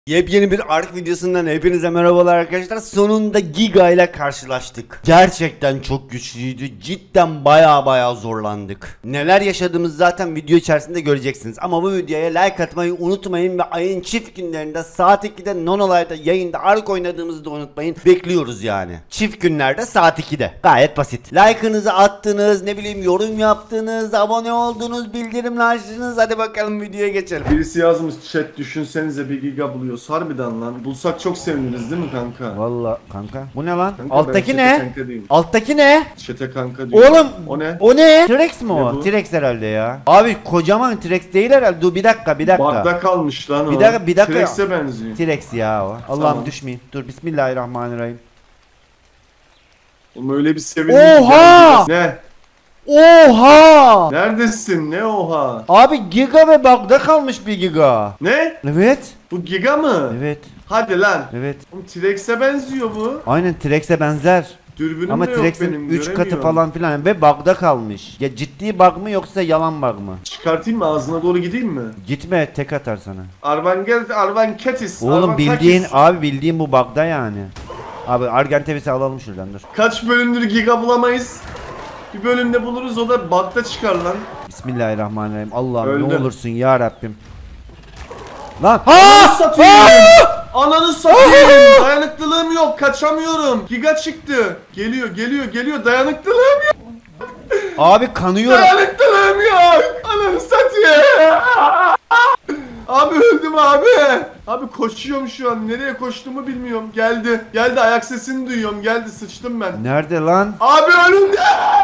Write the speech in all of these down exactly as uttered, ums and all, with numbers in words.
Yepyeni bir Ark videosundan hepinize merhabalar arkadaşlar. Sonunda Giga ile karşılaştık. Gerçekten çok güçlüydü. Cidden baya baya zorlandık. Neler yaşadığımızı zaten video içerisinde göreceksiniz. Ama bu videoya like atmayı unutmayın ve ayın çift günlerinde saat ikide Nonolay'da yayında Ark oynadığımızı da unutmayın. Bekliyoruz yani. Çift günlerde saat ikide. Gayet basit. Like'ınızı attınız, ne bileyim yorum yaptınız, abone oldunuz, bildirimleri açtınız. Hadi bakalım videoya geçelim. Birisi yazmış chat, düşünsenize bir giga buluyoruz. Harbiden lan. Bulsak çok seviniriz değil mi kanka? Vallahi kanka. Bu ne lan? Kanka, Alttaki ben ne? kanka değilim. Alttaki ne? Chat'e kanka diyor. Oğlum O ne? O ne? T-Rex mi o? bu? T-Rex herhalde ya. Abi kocaman T-Rex değil herhalde. Dur bir dakika bir dakika. Bagda kalmış lan o. Bir dakika, bir dakika. T-Rex'e benziyor. T-Rex ya o. Allah'ım Tamam. düşmeyeyim. Dur bismillahirrahmanirrahim. Oğlum öyle bir sevindim. Oha! Ne? Oha! Neredesin? Ne oha? Abi giga ve bug'da kalmış bir giga. Ne? Evet. Bu giga mı? Evet. Hadi lan. Evet. Oğlum T-Rex'e benziyor bu. Aynen T-Rex'e benzer. Dürbünüm Ama de yok T-Rex'in benim. üç katı göremiyorum. falan filan ve bug'da kalmış. Ya ciddi bug mı yoksa yalan bug mı? Çıkartayım mı? Ağzına doğru gideyim mi? Gitme, tek atar sana. Arvanget, Arvanketis. Oğlum bildiğin Arvantakis. abi bildiğin bu bug'da yani. Abi Argentevisi alalım şuradan dur. Kaç bölümdür giga bulamayız? Bir bölümde buluruz, o da bug'da çıkar lan. Bismillahirrahmanirrahim. Allah'ım Öldü. ne olursun ya Rabbim. Lan Ananı ha! satayım. Ananı satayım. Dayanıklılığım yok, kaçamıyorum. Giga çıktı. Geliyor, geliyor, geliyor. Dayanıklılığım yok. Abi kanıyor. Dayanıklılığım yok. Ananı satayım. Abi öldüm abi. Abi koşuyorum şu an. Nereye koştuğumu bilmiyorum. Geldi. Geldi, ayak sesini duyuyorum. Geldi, sıçtım ben. Nerede lan? Abi önümde.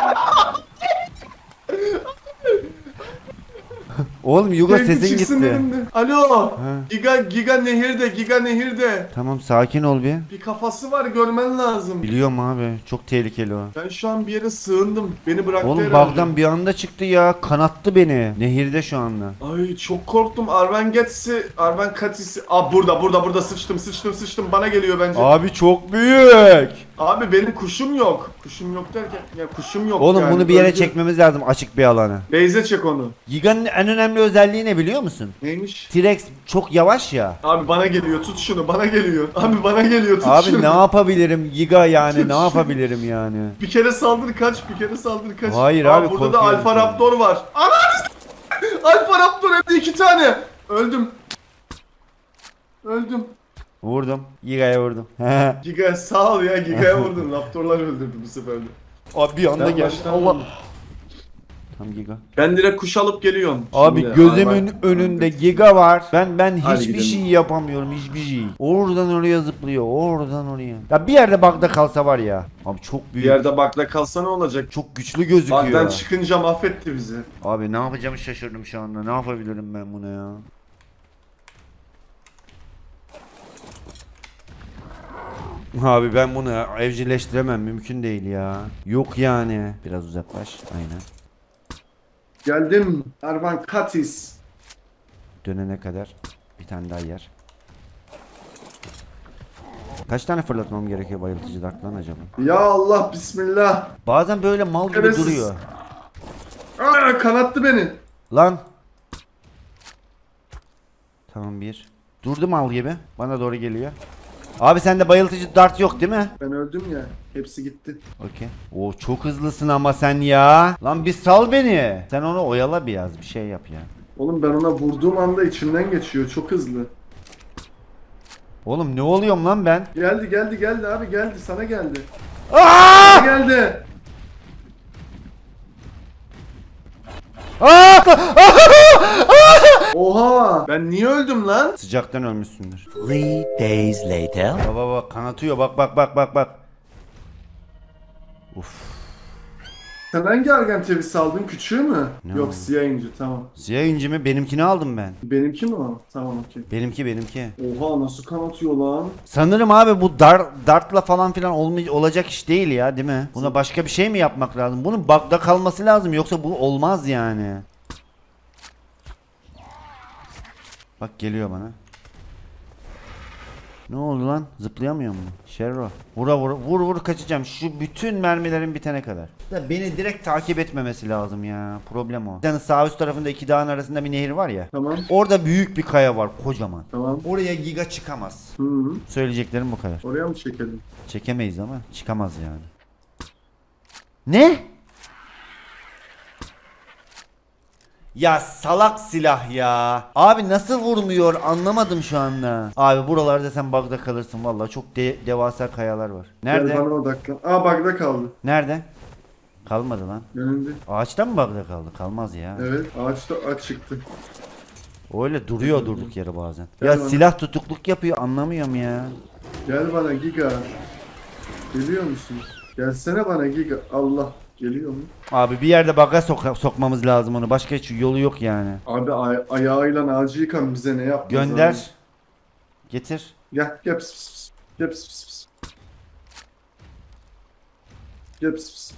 Oğlum Yugo Sevgi sesin çıksın gitti. önümde. Alo. Ha. Giga, Giga nehirde, Giga nehirde. Tamam sakin ol bir. Bir kafası var, görmen lazım. Biliyorum abi. Çok tehlikeli o. Ben şu an bir yere sığındım. Beni bıraktı Oğlum herhalde. bug'dan bir anda çıktı ya. Kanattı beni. Nehirde şu anda. Ay çok korktum. Arven Gets'i, Arven Katis'i. Aa burada, burada, burada sıçtım, sıçtım, sıçtım. Bana geliyor bence. Abi çok büyük. Abi benim kuşum yok. Kuşum yok derken, ya kuşum yok. Oğlum yani. bunu bir yere Öldü. çekmemiz lazım, açık bir alana. Beyze çek onu. Giga'nın en önemli özelliği ne biliyor musun? Neymiş? T-Rex çok yavaş ya. Abi bana geliyor, tut şunu, bana geliyor. Abi bana geliyor, tut Abi şunu. ne yapabilirim Giga yani, Tut ne şunu. yapabilirim yani? Bir kere saldır kaç, bir kere saldır kaç. Hayır Aa, abi, burada da korkuyorum Alfa senden. Raptor var. Ananı s- Alfa Raptor hem de iki tane. Öldüm. Öldüm. Vurdum. Giga'ya vurdum. Giga sağ ol ya, Giga'ya vurdun. Raptorlar öldürdü bu sefer de. Abi bir anda Ben geldi. baştan Allah. vurdum. Tam Giga. Ben direkt kuş alıp geliyorum. Abi Şimdi, gözümün Arvan- önünde Giga var. Ben ben Hadi hiçbir gidelim. şey yapamıyorum, hiçbir şey. Oradan oraya zıplıyor, oradan oraya. Ya bir yerde bug'da kalsa var ya. Abi çok Bir büyük. yerde bakla kalsa ne olacak? Çok güçlü gözüküyor. Baktan çıkınca mahvetti bizi. Abi ne yapacağımı şaşırdım şu anda. Ne yapabilirim ben buna ya? Abi ben bunu evcilleştiremem, mümkün değil ya. Yok yani. Biraz uzaklaş. Aynen. Geldim. Arvan Katis. Dönene kadar bir tane daha yer. Kaç tane fırlatmam gerekiyor bayıltıcı dartlan acaba? Ya Allah, bismillah. Bazen böyle mal gibi Şerefsiz. duruyor. Aa, kanattı beni. Lan. Tamam bir. Durdu mal gibi. Bana doğru geliyor. Abi sende bayıltıcı dart yok değil mi? Ben öldüm ya. Hepsi gitti. Okey. Oo çok hızlısın ama sen ya. Lan bir sal beni. Sen onu oyala biraz, bir şey yap ya. Oğlum ben ona vurduğum anda içimden geçiyor. Çok hızlı. Oğlum ne oluyorum lan ben? Geldi geldi geldi abi, geldi, sana geldi. Aa! Sana geldi. Aa! Oha! Ben niye öldüm lan? Sıcaktan ölmüşsündür. Three days later. Baba bak kanatıyor, bak bak bak bak bak. Uf. Sen hangi Argentevisi aldın? Küçüğü mü? Ne Yok, oldu? siyah inci, tamam. Siyah inci mi? Benimkini aldım ben. Benimki mi o? Tamam, okey. Benimki benimki. Oha, nasıl kanatıyor lan? Sanırım abi bu dar, dartla falan filan olmay- olacak iş değil ya, değil mi? Buna başka bir şey mi yapmak lazım? Bunun bug'da kalması lazım, yoksa bu olmaz yani. Bak geliyor bana. Ne oldu lan? Zıplayamıyor mu? Şerro. Vura vur vur vur kaçacağım. Şu bütün mermilerin bitene kadar. Da beni direkt takip etmemesi lazım ya. Problem o. Yani sağ üst tarafında iki dağın arasında bir nehir var ya. Tamam. Orada büyük bir kaya var, kocaman. Tamam. Oraya giga çıkamaz. Hı hı. Söyleyeceklerim bu kadar. Oraya mı çekelim? Çekemeyiz ama çıkamaz yani. Ne? Ya salak silah ya. Abi nasıl vurmuyor anlamadım şu anda. Abi buralarda sen bug'da kalırsın vallahi çok de- devasa kayalar var. Nerede? Gel bana odaklan. Aa bug'da kaldı. Nerede? Kalmadı lan. Önünde. Ağaçta mı bug'da kaldı? Kalmaz ya. Evet. Ağaçta aç çıktı. Öyle duruyor durduk yere bazen. Gel Ya bana. silah tutukluk yapıyor anlamıyorum ya. Gel bana Giga. Geliyor musun? Gelsene bana Giga. Allah. Geliyor mu? Abi bir yerde bug'a sok- sokmamız lazım onu. Başka hiç yolu yok yani. Abi ay- ayağıyla ağacı yıkan bize ne yapmaz Gönder. abi? Getir. Gel. Gel pis pis pis. Gel pis pis pis. Gel pis pis.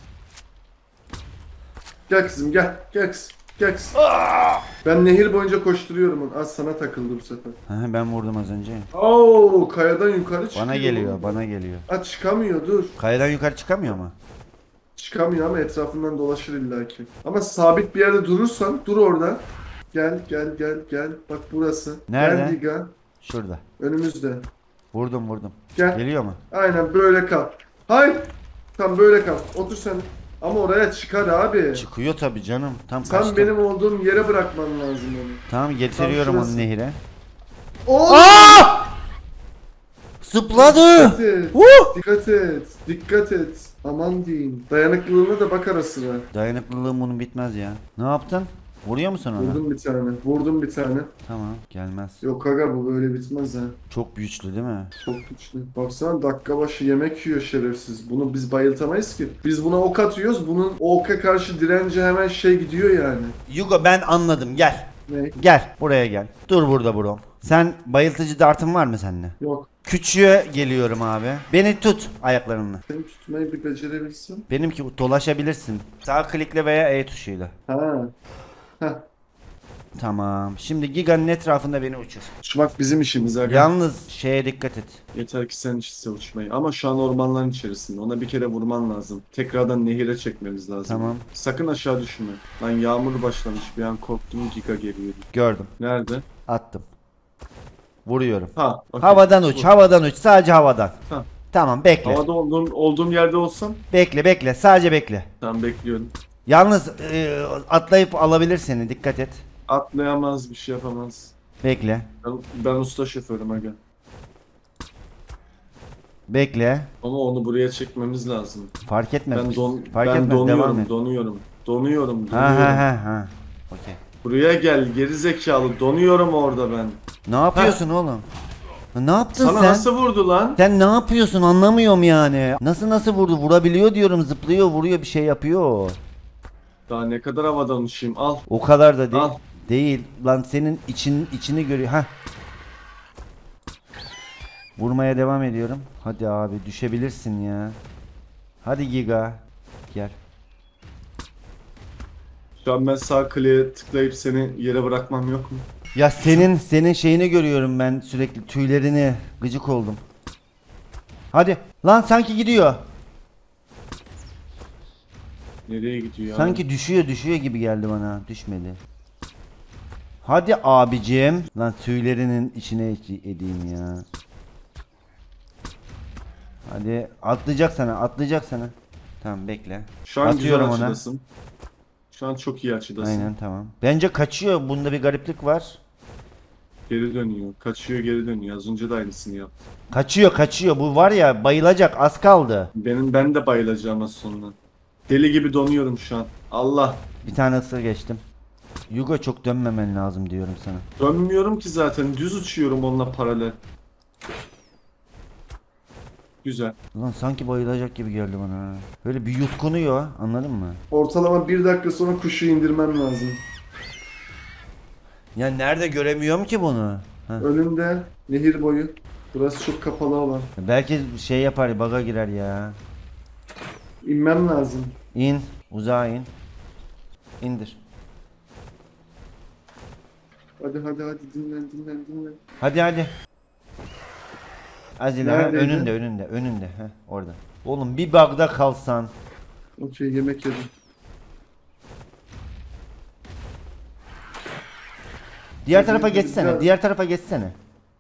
Gel kızım gel. Gel kızım. Gel kızım. Ben nehir boyunca koşturuyorum onu. Az sana takıldı bu sefer. Hı, ben vurdum az önce. Oo, kayadan yukarı çıkıyor. Bana geliyor, oğlum. bana geliyor. Ha çıkamıyor dur. Kayadan yukarı çıkamıyor mu? Çıkamıyor ama etrafından dolaşır illaki. Ama sabit bir yerde durursan dur orada. Gel gel gel gel. Bak burası. Nerede? Gel Giga. Şurada. Önümüzde. Vurdum vurdum. Gel. Geliyor mu? Aynen böyle kal. Hayır. Tam böyle kal. Otur sen. Ama oraya çıkar abi. Çıkıyor tabi canım. Tam Sen kaçtı. benim olduğum yere bırakman lazım onu. Tamam getiriyorum Tam onu şurası. nehire. Oo! Aa! Zıpladı. Dikkat et. Huh! Dikkat et. Dikkat et. Aman diyeyim. Dayanıklılığına da bak ara sıra. Dayanıklılığım bunun bitmez ya. Ne yaptın? Vuruyor musun ona? Vurdum bir tane. Vurdum bir tane. Tamam gelmez. Yok aga bu böyle bitmez ha. Çok güçlü değil mi? Çok güçlü. Baksana dakika başı yemek yiyor şerefsiz. Bunu biz bayıltamayız ki. Biz buna ok atıyoruz. Bunun o oka karşı direnci hemen şey gidiyor yani. Yugo ben anladım gel. Ne? Gel buraya gel. Dur burada bro. Sen bayıltıcı dartın var mı sende? Yok. Küçüğe geliyorum abi. Beni tut ayaklarınla. Seni tutmayı bir becerebilsem. Benimki dolaşabilirsin. Sağ klikle veya E tuşuyla. Ha. Heh. Tamam. Şimdi Giga'nın etrafında beni uçur. Uçmak bizim işimiz aga. Yalnız şeye dikkat et. Yeter ki sen işte uçmayı. Ama şu an ormanların içerisinde. Ona bir kere vurman lazım. Tekrardan nehire çekmemiz lazım. Tamam. Sakın aşağı düşme. Lan yağmur başlamış. Bir an korktum Giga geliyor. Gördüm. Nerede? Attım. Vuruyorum. Ha. okey. Havadan uç. Vur. Havadan uç. Sadece havadan. Tamam. Tamam bekle. Havada olduğum, olduğum yerde olsam. Bekle bekle. Sadece bekle. Tamam bekliyorum. Yalnız e, atlayıp alabilir seni. Dikkat et. Atlayamaz bir şey yapamaz. Bekle. Ben, ben usta şoförüm aga. Bekle. Ama onu buraya çekmemiz lazım. Fark etmez. Ben don Fark ben etmez. Devam donuyorum, et. donuyorum. Donuyorum, Ha donuyorum. ha ha ha. Okey. Buraya gel geri zekalı. Donuyorum orada ben. Ne yapıyorsun oğlum? Ne yaptın Sana sen? nasıl vurdu lan? Sen ne yapıyorsun anlamıyorum yani. Nasıl nasıl vurdu? Vurabiliyor diyorum. Zıplıyor, vuruyor, bir şey yapıyor. Daha ne kadar havadan uçayım. Al. O kadar da değil. Al. Değil. Lan senin için içini görüyor. Ha. Vurmaya devam ediyorum. Hadi abi düşebilirsin ya. Hadi Giga. Gel. Şu an ben sağ kliğe tıklayıp seni yere bırakmam yok mu? Ya senin senin şeyini görüyorum ben sürekli tüylerini. Gıcık oldum. Hadi. Lan sanki gidiyor. Nereye gidiyor ya? Sanki düşüyor düşüyor gibi geldi bana. Düşmedi. Hadi abicim. Lan tüylerinin içine edeyim ya. Hadi atlayacak sana atlayacak sana. Tamam bekle. Şu an Atıyorum güzel ona. açıdasın. Şu an çok iyi açıdasın. Aynen tamam. Bence kaçıyor. Bunda bir gariplik var. Geri dönüyor. Kaçıyor geri dönüyor. Az önce de aynısını yaptı. Kaçıyor kaçıyor. Bu var ya bayılacak az kaldı. Benim ben de bayılacağım az sonra. Deli gibi donuyorum şu an. Allah. Bir tane ısır geçtim. Yugo çok dönmemen lazım diyorum sana. Dönmüyorum ki zaten. Düz uçuyorum onunla paralel. Güzel. Ulan sanki bayılacak gibi geldi bana. Böyle bir yutkunuyor anladın mı? Ortalama bir dakika sonra kuşu indirmem lazım. Ya nerede göremiyorum ki bunu. Heh. Önümde nehir boyu. Burası çok kapalı alan. Belki şey yapar baga girer ya. İnmem lazım. İn uzağa in. İndir. Hadi hadi hadi dinlen dinlen dinlen. Hadi hadi. Az ileri Neredeydi? önünde önünde önünde. Heh, orada. Oğlum bir bug'da kalsan. Okey, yemek yedim. Diğer Az tarafa önce geçsene. güzel. Diğer tarafa geçsene.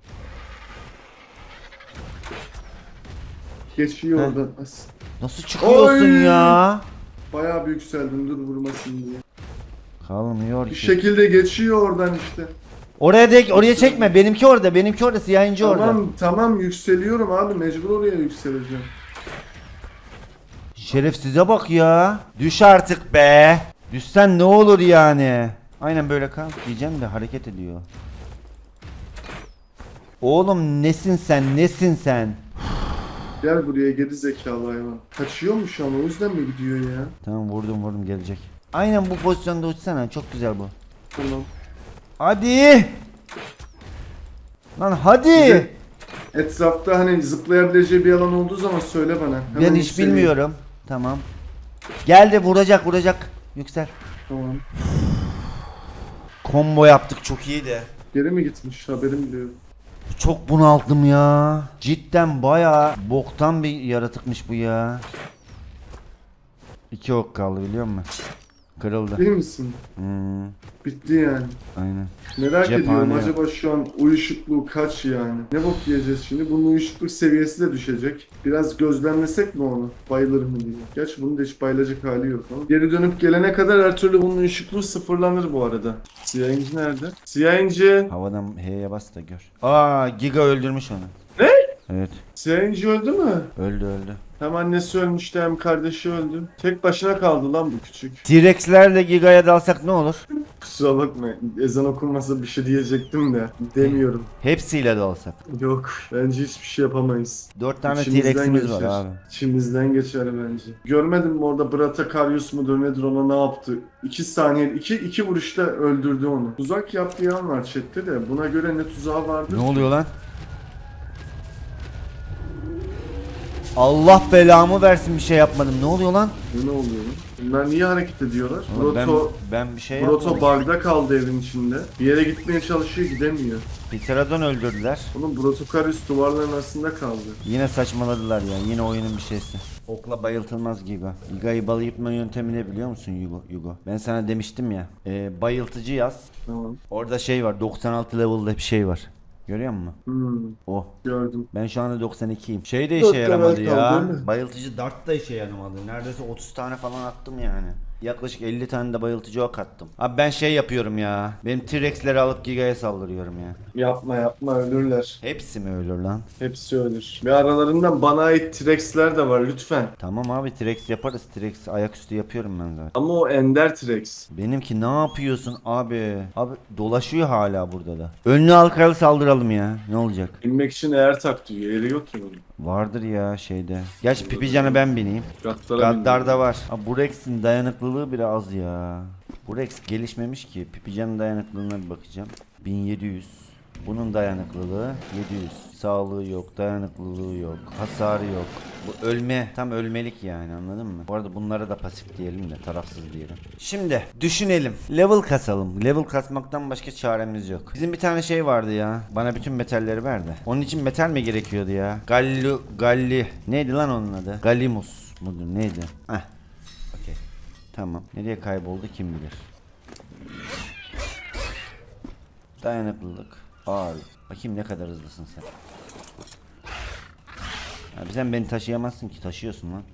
Geçiyor Heh. oradan. As. Nasıl çıkıyorsun Oy! ya? Bayağı bir yükseldim, dur vurmasın diye. Kalmıyor Bir ki. şekilde geçiyor oradan işte. Oraya de oraya çekme. Benimki orada. Benimki orada. Siyah inci orada. Tamam tamam, yükseliyorum abi, mecbur oraya yükseleceğim. Şerefsize bak ya. Düş artık be. Düşsen ne olur yani. Aynen böyle kal. Diyeceğim de hareket ediyor. Oğlum nesin sen? Nesin sen? Gel buraya geri zekalı hayvan. Kaçıyormuş ama o yüzden mi gidiyor ya? Tamam vurdum vurdum gelecek. Aynen bu pozisyonda uçsana. Çok güzel bu. Tamam. Hadi. Lan hadi. Bize etrafta hani zıplayabileceği bir alan olduğu zaman söyle bana. Ben Hemen hiç yükseleyim. bilmiyorum. Tamam. Geldi vuracak vuracak. Yüksel. Tamam. Combo yaptık çok iyiydi. Geri mi gitmiş, haberim bile yok. Çok bunaldım ya. Cidden bayağı boktan bir yaratıkmış bu ya. İki ok kaldı biliyor musun? Kırıldı. Değil misin? Hmm, Bitti yani. aynen. Merak Cephane ediyorum yok. acaba şu an uyuşukluğu kaç yani? Ne bok yiyeceğiz şimdi? Bunun uyuşukluk seviyesi de düşecek. Biraz gözlemlesek mi onu? Bayılır mı diye. Gerçi bunun da hiç bayılacak hali yok ama. Geri dönüp gelene kadar her türlü bunun uyuşukluğu sıfırlanır bu arada. Siyah inci nerede? Siyah inci. Havadan H'ye bas da gör. Aa Giga öldürmüş onu. Ne? Evet Siyah inci öldü mü? öldü öldü. Hem annesi ölmüştü hem kardeşi öldü. Tek başına kaldı lan bu küçük. T-Rex'lerle Giga'ya dalsak ne olur? Kusura bakma, ezan okunmasa bir şey diyecektim de demiyorum. Hepsiyle dalsak. Yok, bence hiçbir şey yapamayız. Dört tane İçimizden T-Rex'imiz var geçer. abi. İçimizden geçer bence. Görmedin mi orada Bratakarius mudur nedir, ona ne yaptı? İki saniye, iki, iki vuruşta öldürdü onu. Tuzak yaptığı yan var chatte de, buna göre ne tuzağı vardır? Ne oluyor lan? Allah belamı versin bir şey yapmadım. Ne oluyor lan? Ne oluyor lan? Bunlar niye hareket ediyorlar? Oğlum ben, Proto, ben bir şey Proto yapmadım. bug'da kaldı evin içinde. Bir yere gitmeye çalışıyor, gidemiyor. Pterodon öldürdüler. Oğlum Brotokarius duvarların arasında kaldı. Yine saçmaladılar ya. Yine oyunun bir şeysi. Okla bayıltılmaz Giga. Giga'yı bayıltma yöntemi ne biliyor musun Yugo? Yugo. Ben sana demiştim ya. E, bayıltıcı yaz. Tamam. Orada şey var. doksan altı level'da bir şey var. Görüyor musun? Hmm, O. gördüm. Ben şu anda doksan ikiyim. Şey de Dört işe level yaramadı kaldı, ya. değil mi? Bayıltıcı dart da işe yaramadı. Neredeyse otuz tane falan attım yani. Yaklaşık elli tane de bayıltıcı ok attım. Abi ben şey yapıyorum ya. Benim T-Rex'leri alıp Giga'ya saldırıyorum ya. Yapma yapma, ölürler. Hepsi mi ölür lan? Hepsi ölür. Ve aralarından bana ait T-Rex'ler de var lütfen. Tamam abi T-Rex yaparız. T-Rex ayaküstü yapıyorum ben zaten. Ama o Ender T-Rex. Benimki ne yapıyorsun abi? Abi dolaşıyor hala burada da. Önlü halkalı saldıralım ya. Ne olacak? Binmek için eğer tak diyor. Yeri yok ki bunun. Vardır ya şeyde. Gerçi Pipican'a ben bineyim. Gaddara Gaddar'da var. Abi bu Rex'in dayanıklılığı bile az ya. Bu Rex gelişmemiş ki. Pipican'ın dayanıklılığına bir bakacağım. bin yedi yüz. Bunun dayanıklılığı yedi yüz. Sağlığı yok, dayanıklılığı yok, hasarı yok. Bu ölme, tam ölmelik yani, anladın mı? Bu arada bunlara da pasif diyelim de, tarafsız diyelim. Şimdi düşünelim. Level kasalım. Level kasmaktan başka çaremiz yok. Bizim bir tane şey vardı ya. Bana bütün metalleri verdi. Onun için metal mi gerekiyordu ya? Gallu, Galli. Neydi lan onun adı? Gallimus mudur neydi? Heh. Okey. Tamam. Nereye kayboldu kim bilir. Dayanıklılık. Ağırlık. Bakayım ne kadar hızlısın sen. Abi sen beni taşıyamazsın ki, taşıyorsun lan.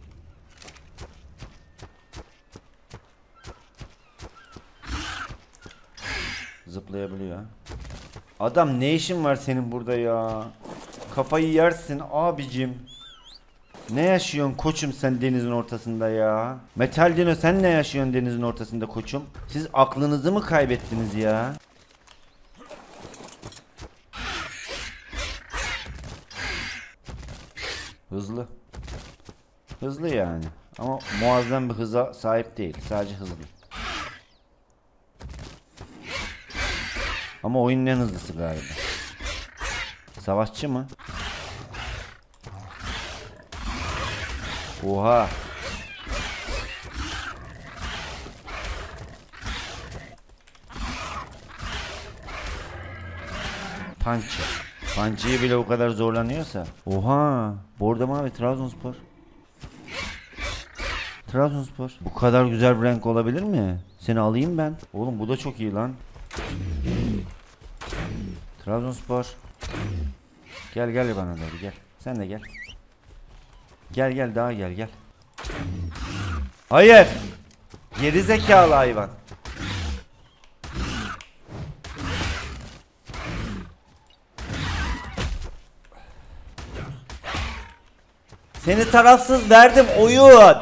Zıplayabiliyor. Adam ne işin var senin burada ya? Kafayı yersin abicim. Ne yaşıyorsun koçum sen denizin ortasında ya? Metal Dino sen ne yaşıyorsun denizin ortasında koçum? Siz aklınızı mı kaybettiniz ya? Hızlı. Hızlı yani. Ama muazzam bir hıza sahip değil. Sadece hızlı. Ama oyunun en hızlısı galiba. Savaşçı mı? Oha. Punch. Kancıyı bile o kadar zorlanıyorsa. Oha. Bordo mavi Trabzonspor. Trabzonspor. Bu kadar güzel bir renk olabilir mi? Seni alayım ben. Oğlum bu da çok iyi lan. Trabzonspor. Gel gel bana doğru gel. Sen de gel. Gel gel daha gel gel. Hayır. Geri zekalı hayvan. Seni tarafsız verdim oyun.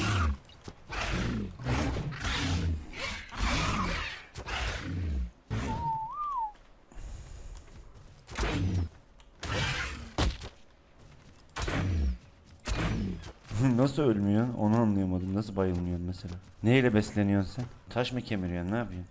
Nasıl ölmüyorsun? Onu anlayamadım. Nasıl bayılmıyorsun mesela? Neyle besleniyorsun sen? Taş mı kemiriyorsun? Ne yapıyorsun?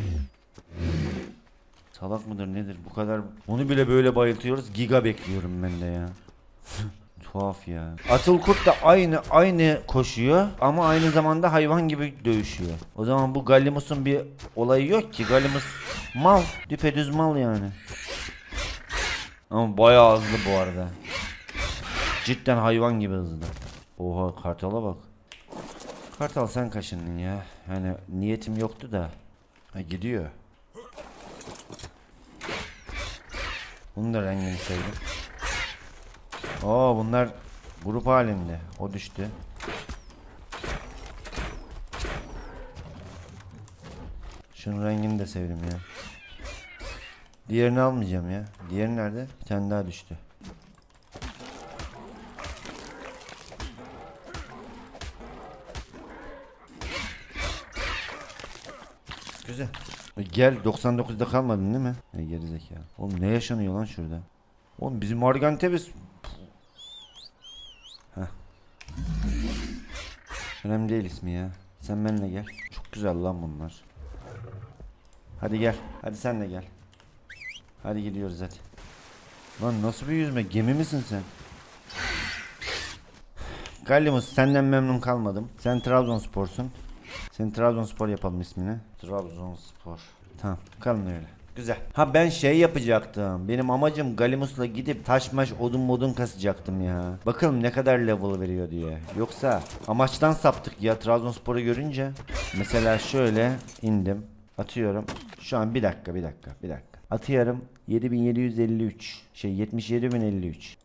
Salak mıdır nedir? Bu kadar... Onu bile böyle bayıltıyoruz. Giga bekliyorum ben de ya. Tuhaf ya. Atıl Kurt da aynı aynı koşuyor ama aynı zamanda hayvan gibi dövüşüyor. O zaman bu Gallimus'un bir olayı yok ki. Gallimus mal. Düpedüz mal yani. Ama bayağı hızlı bu arada. Cidden hayvan gibi hızlı. Oha Kartal'a bak. Kartal sen kaşındın ya. Hani niyetim yoktu da. Ha, gidiyor. Bunun da rengini sevdim. Oo bunlar grup halinde. O düştü. Şunun rengini de sevdim ya. Diğerini almayacağım ya. Diğeri nerede? Bir tane daha düştü. Güzel. Gel doksan dokuzda kalmadın değil mi? E, gerizekalı. Oğlum ne yaşanıyor lan şurada? Oğlum bizim Argantebis. Heh. Önemli değil ismi ya. Sen benimle gel. Çok güzel lan bunlar. Hadi gel. Hadi sen de gel. Hadi gidiyoruz hadi. Lan nasıl bir yüzme? Gemi misin sen? Gallimus senden memnun kalmadım. Sen Trabzonspor'sun. Sen Trabzonspor yapalım ismini. Trabzonspor. Tamam kalın öyle. Güzel. Ha ben şey yapacaktım. Benim amacım Gallimus'la gidip taş maş odun modun kasacaktım ya. Bakalım ne kadar level veriyor diye. Yoksa amaçtan saptık ya Trabzonspor'u görünce. Mesela şöyle indim. Atıyorum. Şu an bir dakika bir dakika bir dakika. Atıyorum yedi bin yedi yüz elli üç. Şey yetmiş yedi bin elli üç.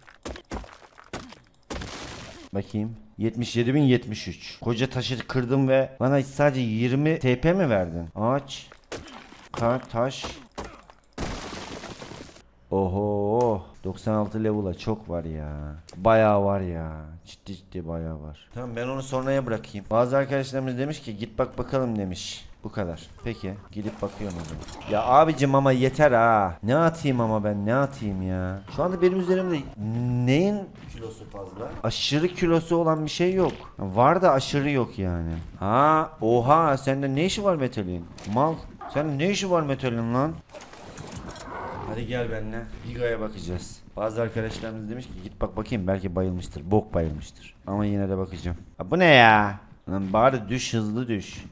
Bakayım. yetmiş yedi bin yetmiş üç. Koca taşı kırdım ve bana sadece yirmi T P mi verdin? Ağaç. Kar, taş. Oho. doksan altı level'a çok var ya. Bayağı var ya. Ciddi ciddi bayağı var. Tamam ben onu sonraya bırakayım. Bazı arkadaşlarımız demiş ki git bak bakalım demiş. Bu kadar. Peki gidip bakıyorum o zaman. Ya abicim ama yeter ha. Ne atayım ama ben ne atayım ya. Şu anda benim üzerimde neyin kilosu fazla? Aşırı kilosu olan bir şey yok. Var da aşırı yok yani. Ha oha sende ne işi var metalin? Mal. Sen ne işi var metalin lan? Hadi gel benimle. Giga'ya bakacağız. Bazı arkadaşlarımız demiş ki git bak bakayım belki bayılmıştır. Bok bayılmıştır. Ama yine de bakacağım. Ha, bu ne ya? Lan bari düş hızlı düş.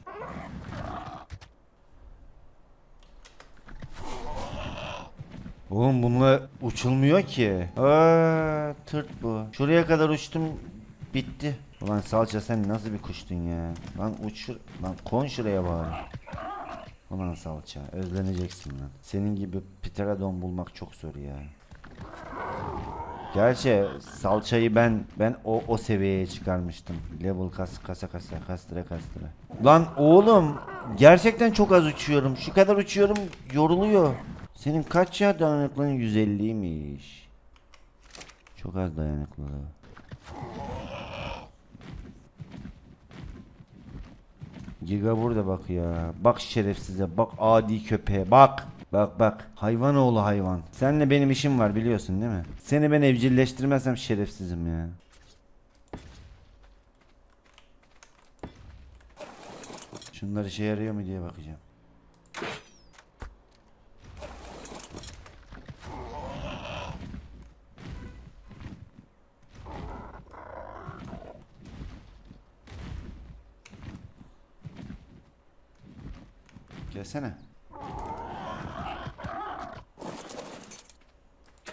Oğlum bununla uçulmuyor ki. Aa, tırt bu. Şuraya kadar uçtum bitti. Ulan salça sen nasıl bir kuştun ya? Lan uçur. Lan kon şuraya bari. Ulan salça özleneceksin lan. Senin gibi pterodon bulmak çok zor ya. Gerçi salçayı ben ben o o seviyeye çıkarmıştım. Level kas kasa kasa kastıra kastıra. Lan oğlum gerçekten çok az uçuyorum. Şu kadar uçuyorum yoruluyor. Senin kaç ya dayanıklılığın yüz elliymiş. Çok az dayanıklılığı. Giga burada bak ya. Bak şerefsize, bak adi köpeğe, bak. Bak bak. Hayvan oğlu hayvan. Seninle benim işim var biliyorsun değil mi? Seni ben evcilleştirmezsem şerefsizim ya. Şunlar işe yarıyor mu diye bakacağım. Gelsene.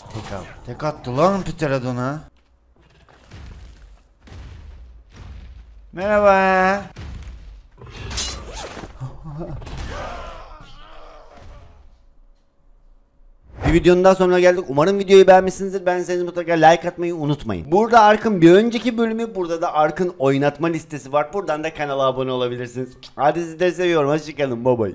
Tek al. Tek attı lan Pterodon'a. Merhaba. Bir videonun daha sonuna geldik. Umarım videoyu beğenmişsinizdir. Beğendiyseniz mutlaka like atmayı unutmayın. Burada Ark'ın bir önceki bölümü, burada da Ark'ın oynatma listesi var. Buradan da kanala abone olabilirsiniz. Hadi sizleri seviyorum. Hoşçakalın. Bye bye.